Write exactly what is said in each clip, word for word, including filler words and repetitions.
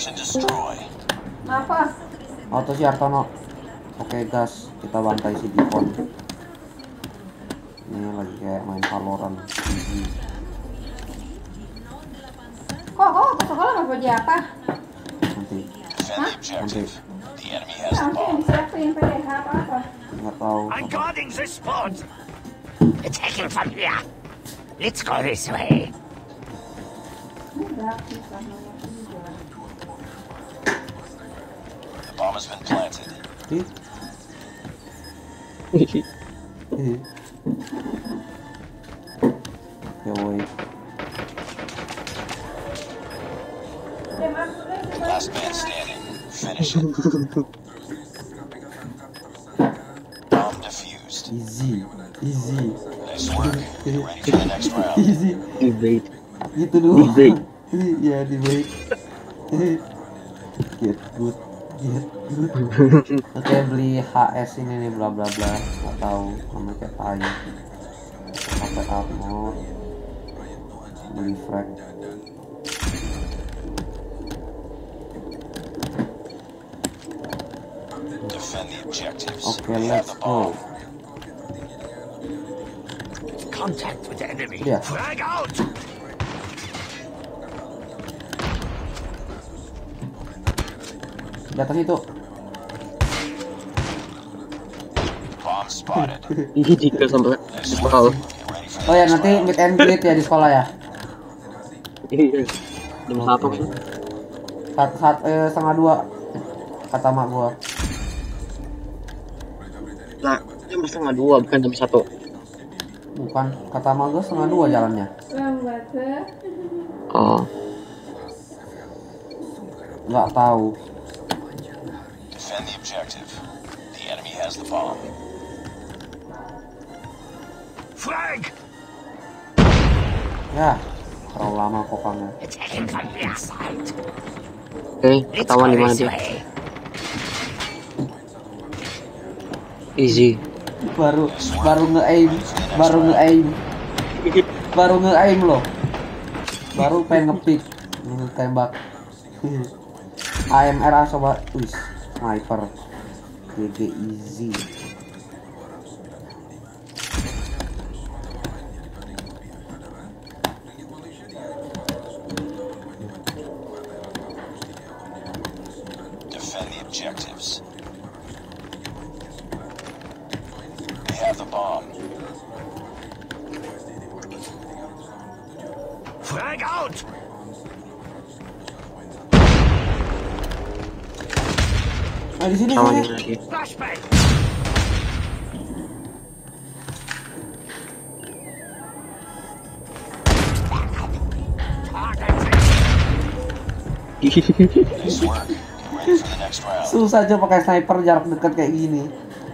Apa? Auto si Artono. Oke gas, kita bantai si Dipon. Ini lagi kayak main Valorant. Easy. Kok kok ke sekolah nggak baju apa? Nanti. Hah? Nanti. Nanti yang disiapin P D H apa apa? Nggak tahu. I'm guarding this spot. Attacking from here. Let's go this way. Enggak, bisa. The bomb has been planted. Ih. Ih. Ya woi. Last man standing. Finish it. Bomb defused. Easy. Easy. Nice work. Get ready for the next round. Easy. Debate. Gitu doang. Debate. Iya di baik. Get good. Get good. Oke beli H S ini nih bla bla bla. Nggak tahu namanya kayak tai. Sampai armor. Beli frag. Defend the objectives. Oke We have let's the go. bomb. Contact with the enemy. Yeah. Frag out. Di atas itu. Bomb spotted. Ini jika sampai Nice bakal. work. Get ready for the Oh ya next nanti round. meet and greet ya di sekolah ya. Iya. Jam satu sih. Saat, saat eh, setengah dua kata mak gua. Nah, jam setengah dua bukan jam satu. Bukan kata mak gua setengah dua jalannya. Lambat ya. Oh. Nggak tahu. Defend the objective. The enemy has the bomb. Frag. Ya terlalu lama kokangnya. Attacking from the side. Oke, Let's ketahuan go di mana this dia. way. Easy. Baru baru nge-aim, baru nge-aim, baru nge-aim loh. Baru pengen nge-pick, tembak. A M R coba, wis, sniper. G G easy. Defend the objectives. We have the bomb. Frag out. Nah di sini Sama sini. di mana dia. Flashbang. Nice work. Get ready for the next round. Susah aja pakai sniper jarak dekat kayak gini.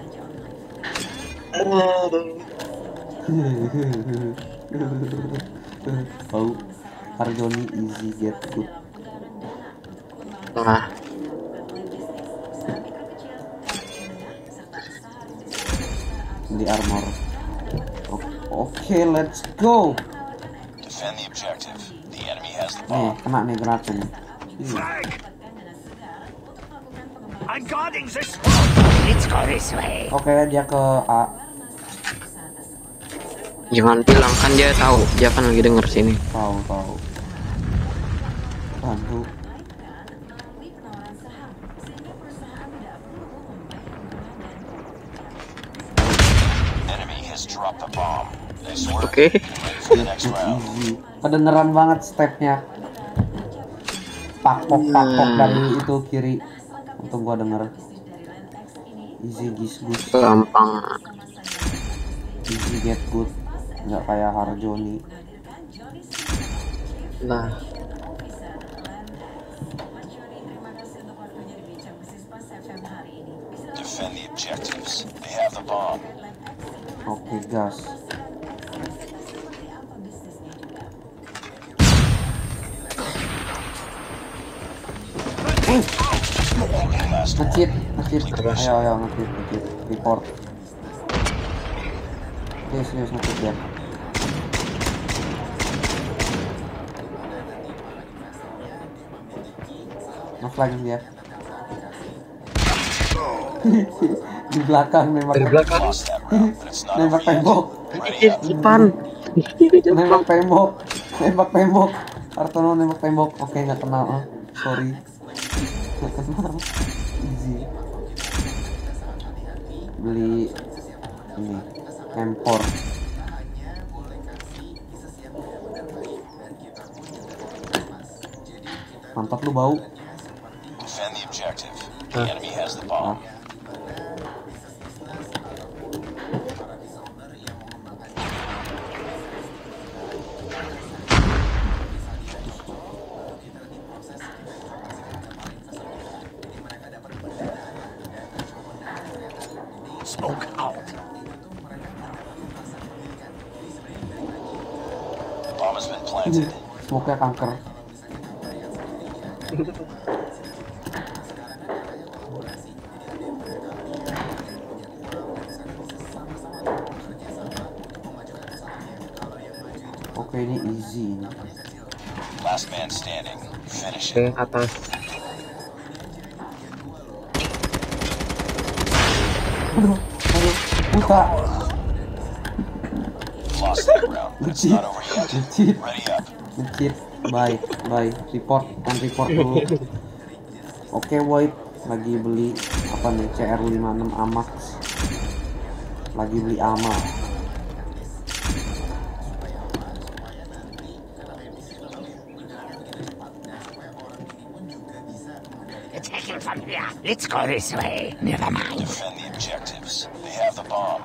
Tahu Arjoni easy get good. Nah, Beli armor. Oke, let's go. Defend the objective. The enemy has the Nih, bomb. kena nih granatnya nih. Ih, Frag. I'm guarding this spot. Let's go this way. Oke, dia ke A. jangan bilang kan dia tahu, dia kan lagi denger sini. Tahu, tahu. Bantu. Enemy has dropped the bomb. Nice work. Oke. Get ready for the next round. Easy. Kedengeran banget stepnya. Pakpok pakpok dari itu kiri. Untuk gua denger. Easy gus gus. Gampang. Easy get good. Nggak kayak Harjoni. Nah, Defend the objectives. They have the bomb. Oke, gas. Last one. Ngecit, ngecit. Ayo, ayo, ngecit, ngecit. Report. Serius, serius ngecit dia. Ngeflank dia. Di belakang nembak. Dari belakang. Lost that round, but it's not over Nembak yet. tembok. Ready up. Depan. Nembak tembok. Nembak tembok. Artono nembak tembok. Oke, nggak kenal. Oh, sorry. Nggak kenal. Easy. Beli ini empor. Mantap lu bau. Defend the objective. The enemy has the bomb. Smoke out. Bomb has been planted. Smoke-nya kanker. Oke, ini easy. Last man standing. Finish Oke, it. atas. Aduh, aduh, buka. Lost that round, but it's not over yet. Legit, Ready up. legit. Bye, bye. Report, on report dulu. Oke, Void lagi beli apa nih? C R lima enam Amax. Lagi beli ama. Attacking from here. Let's go this way. Never mind. Defend the objectives. They have the bomb.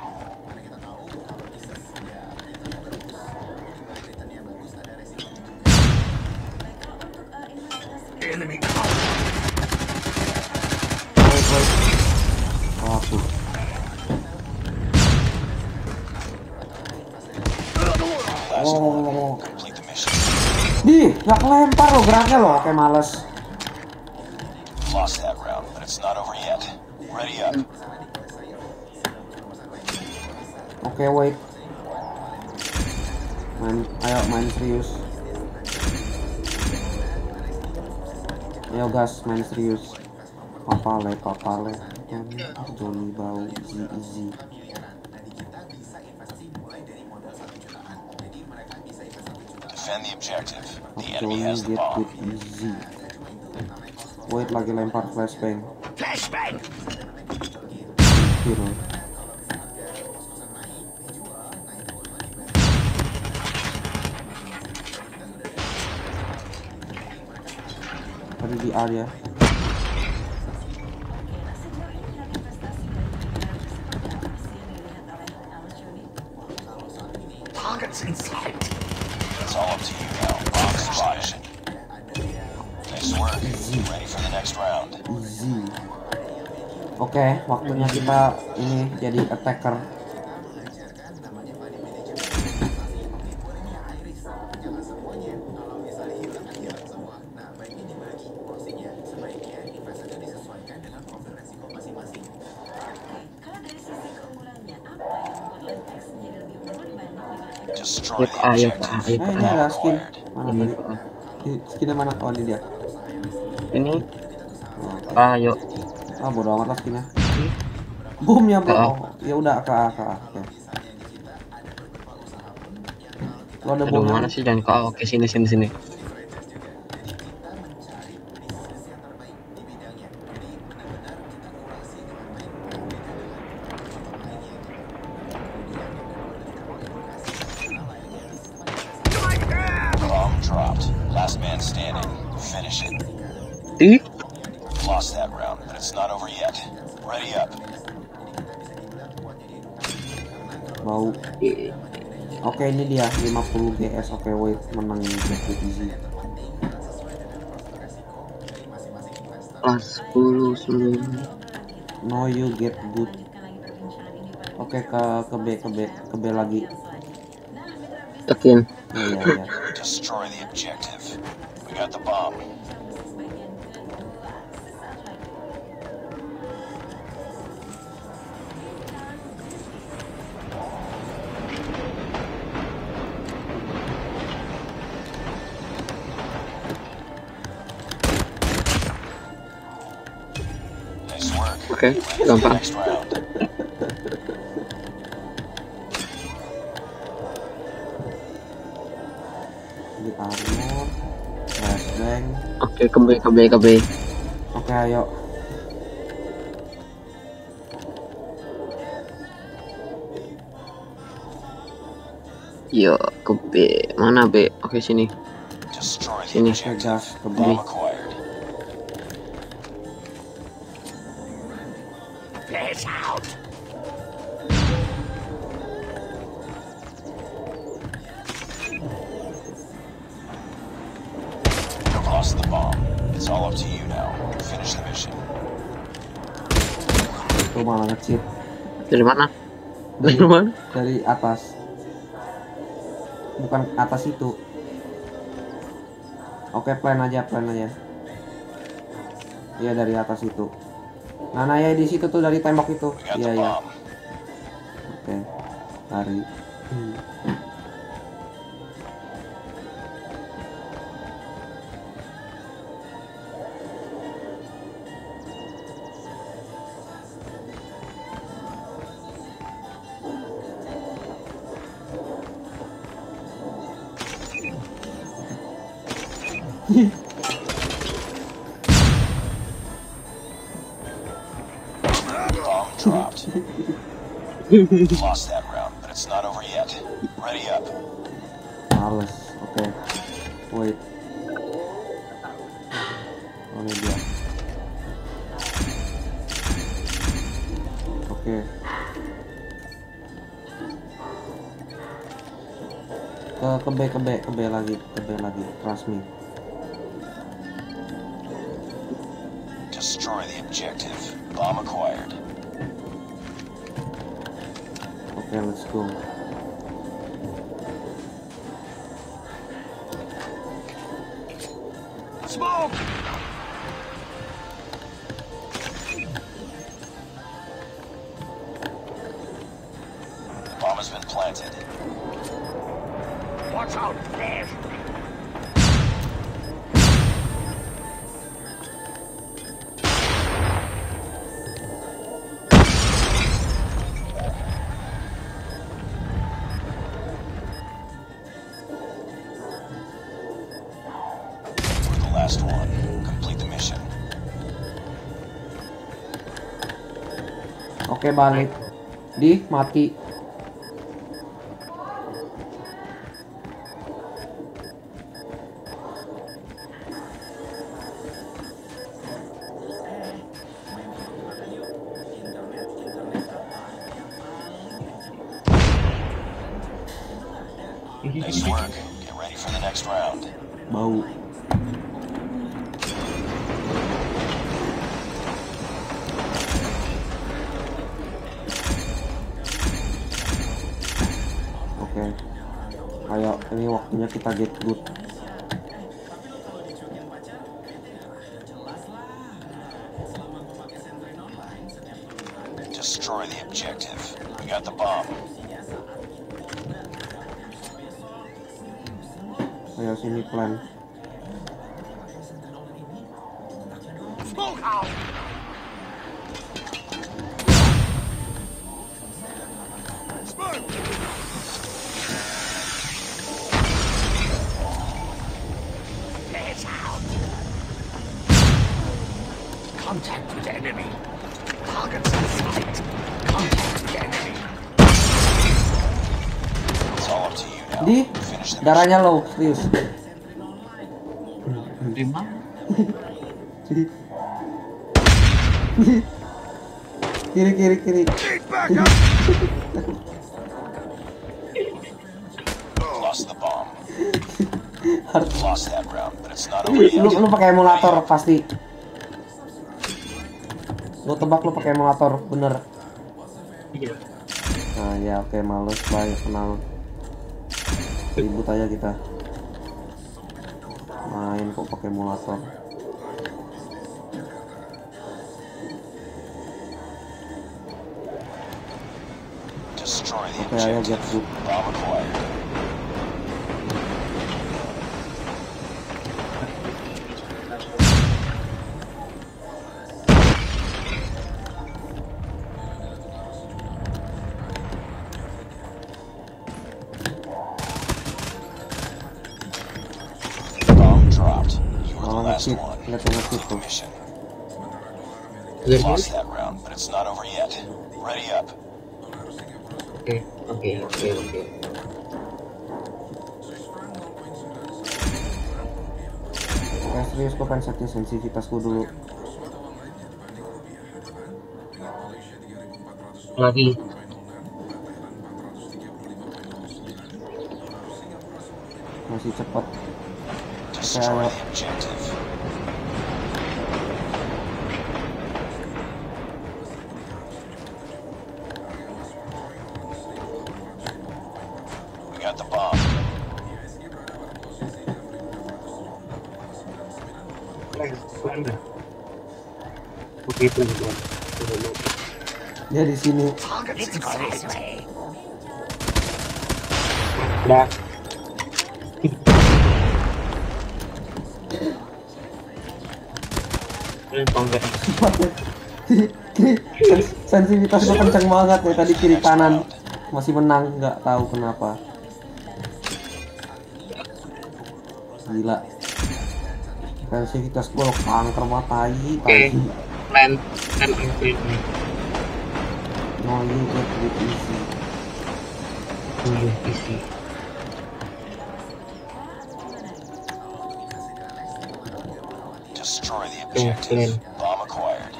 Enemy Satu. Last Oh, one. Complete the mission. di, nggak kelempar loh geraknya loh, kayak males. Lost that round, but it's not over yet. Ready up. Oke, wait. Main, ayo main serius. Ayo gas, main serius. Papale, papale. Kan Johnny bau, easy, easy. Defend the objective. The Johnny enemy has the get bomb. good easy. Wait lagi lempar flashbang. flashbang. Kill. Tadi di A ya. Targets in sight. It's all up to you now. Bomb spotted. Nice work. Ready for the next round. Easy. Oke, waktunya kita ini jadi attacker. Destroy Yuk, the A, yuk, objective. A, Eh, yuk, ini A. ada skin. Mana Ini, tadi? Ih, Skinnya mana? Oh, ini dia. ini, Oh, A, yuk. ah, bodo amat lah skinnya. Boom ya, bro. Ah. Oh, ya udah ke A, ke A. Oke. Lo ada Aduh, bom mana sih? Jangan ke A. Oke, sini, sini, sini. Bomb dropped. Last man standing. Finish it. Ih, Lost that round, but it's not over yet. Ready up. bau. Oke, ini dia lima puluh G S. Oke, wait, menang ini cukup easy. kelas sepuluh, sembilan. No, you get good. Oke, ke ke B, ke B, ke B lagi. Tekin. Iya, iya. Destroy the objective. We got the bomb. Oke, Ready for the gampang. next round. Di armor, flashbang. Oke, ke B, ke B, ke B. Oke, ayo. Yo, ke B. Mana B? Oke, sini. Destroy the Sini. Oke, objective. gas ke B. Bomb acquired. Get out! You lost the bomb. It's all up to you now. Finish the mission. Itu malah ngecit Dari mana? Dari mana? dari atas. Bukan atas itu. Oke, plan aja, plan aja. Iya, dari atas itu. Nah, nah ya di situ tuh dari tembok itu. We got Iya, the iya. bomb. Oke. Lari. Hmm. Bomb dropped. Lost that round, but it's not over yet. Ready up. Males. Oke. Wait. Oh, ini dia. Oke. Ke ke B ke B ke B lagi ke B lagi. Trust me. Destroy the objective. Bomb acquired. Oke, let's go. Smoke! The bomb has been planted. Watch out, there! We're the last one. Complete the mission. Oke, balik. Di mati. Nice work. Get ready for the next round. Bau. Oke. Ayo, ini waktunya kita get good. Destroy the objective. We got the bomb. Ayo sini plan. Smoke out! Smoke! Get out! Contact with enemy. Targets in sight. Contact with enemy. It's all up to you now. Di Finish the mission. darahnya low, serius. Lima. Kiri kiri kiri. Lost the bomb. Harus Lost that round, but it's not over lu yet. lu pakai emulator pasti. Lu tebak lu pakai emulator, bener. Iya. Nah ya oke, males banyak kenal. Ribut aja kita. Main kok pakai emulator. Destroy the Oke, ayo get objective. good. Bomb acquired. nge-cheat, lihat yang nge-cheat tuh. Mission. Clear Lost guys. that round, but it's not over yet. Ready up. Oke, oke, oke, oke. Oke serius, gue pengen setting sensitivitas gue dulu. Lagi. Masih cepet. Destroy the objective. We got the bomb. Oke, teman-teman. Dia di sini. Let's go this way. Udah. Ini tongga. Sensitivitas gue kenceng banget ya tadi kiri kanan. Masih menang, nggak tahu kenapa. Gila. Sensitivitas gue kanker matai, tai. Plan, plan include me. No, you get with easy. Dulu isi. Destroy the Plan, plan. objective. Bomb acquired.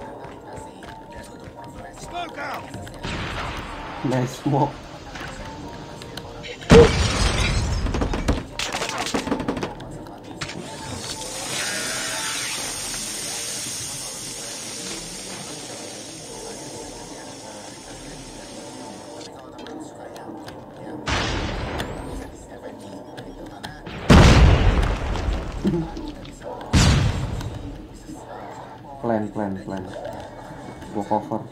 Nice smoke. Plan, plan, plan. Gua cover.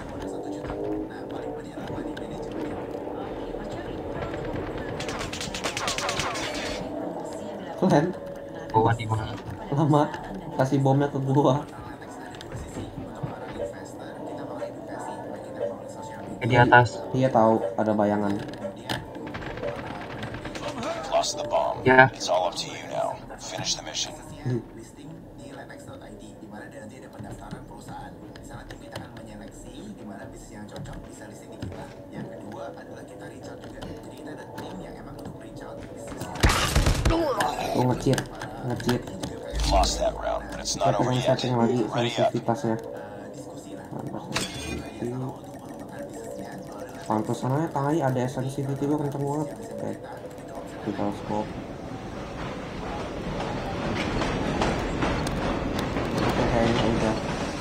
Plan. Bawa di mana? Lama. Kasih bomnya ke gua. Di atas. Dia tahu ada bayangan. Lost the bomb. Ya. It's all up to you now. Finish the mission. Gua nge-cheat, nge-cheat. Lost that round, but it's Saya not over pengen yet. setting lagi Ready up. sensitivitasnya. Pantesan aja tai ada sensitivity gua kenceng banget. Oke. Kita scope. Oke, kayaknya udah.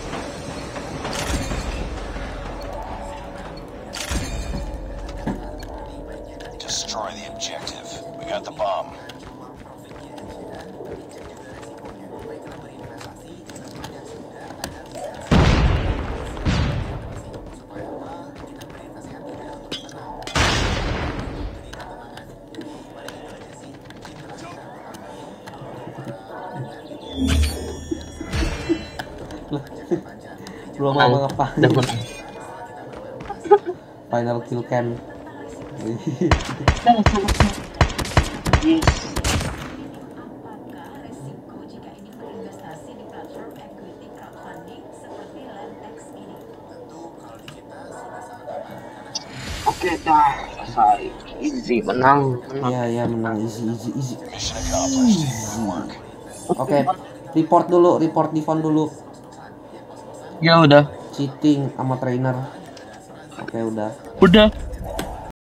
Destroy the objective. We got the bomb. Belum apa apa. Udah menang. Final kill cam. Yes. Oke dah, selesai. Easy, menang. Iya iya menang easy easy easy. Mission accomplished. Good work. Oke, report dulu, report di phone dulu. Ya udah. Cheating sama trainer. Oke udah. Udah.